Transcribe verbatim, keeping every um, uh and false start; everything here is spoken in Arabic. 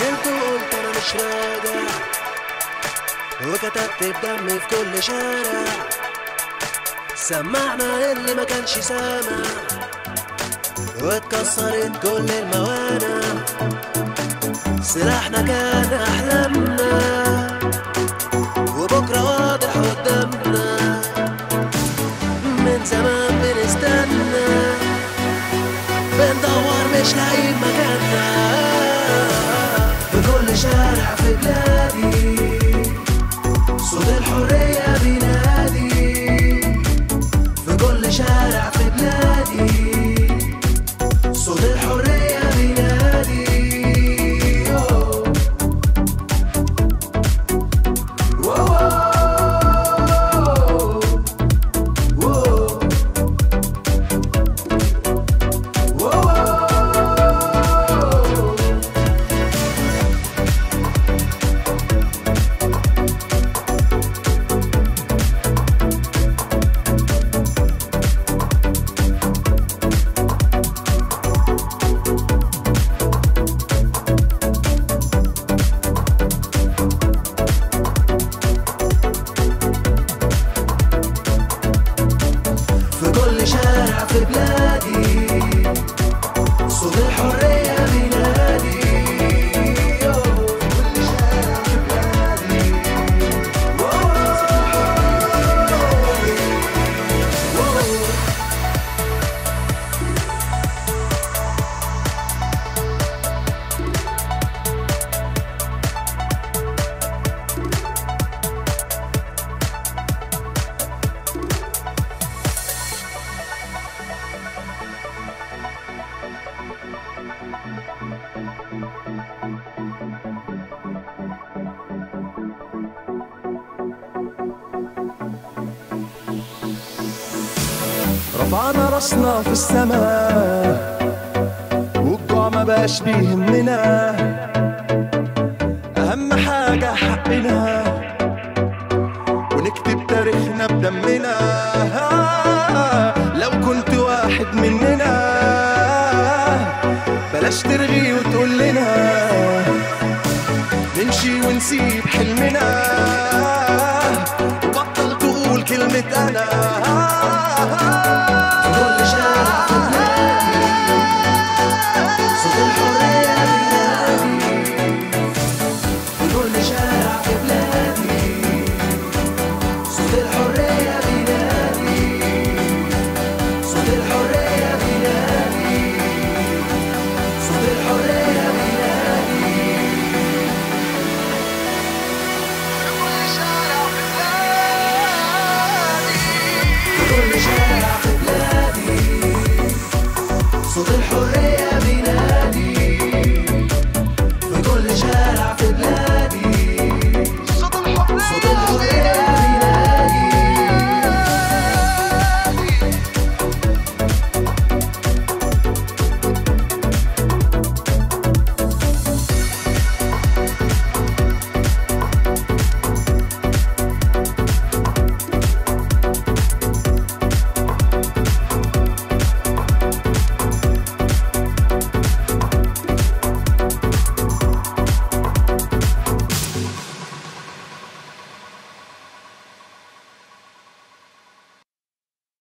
نزلت وقلت انا مش راجع، وكتبت بدمي في كل شارع، سمعنا اللي ما كانش سامع، واتكسرت كل الموانع. سلاحنا كان احلامنا، وبكره واضح قدامنا، من زمان بنستنى، بندور مش لاقيين مكاننا. في كل شارع في بلادي صوت الحرية بينادي، في كل شارع في بلادي صوت الحرية بينادي. في بلادي صوت الحرية بينادي، كل شارع في بلادي صوت الحرية. رفعنا راسنا في السماء والجوع ما بقاش بيهمنا، أهم حاجة حقنا ونكتب تاريخنا بدمنا. لو كنت واحد مننا بلاش ترغي وتقول لنا نمشي ونسيب حلمنا.